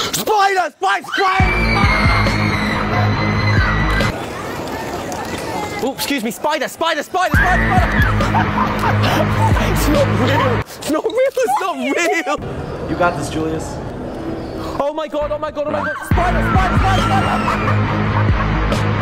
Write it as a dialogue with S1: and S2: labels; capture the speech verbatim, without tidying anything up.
S1: Spider! Spider! Spider! Oh, excuse me, spider, spider, spider, spider, spider! It's not real! It's not real, it's not real!
S2: You got this, Julius.
S1: Oh my god, oh my god, oh my god! Spider, spider, spider, spider!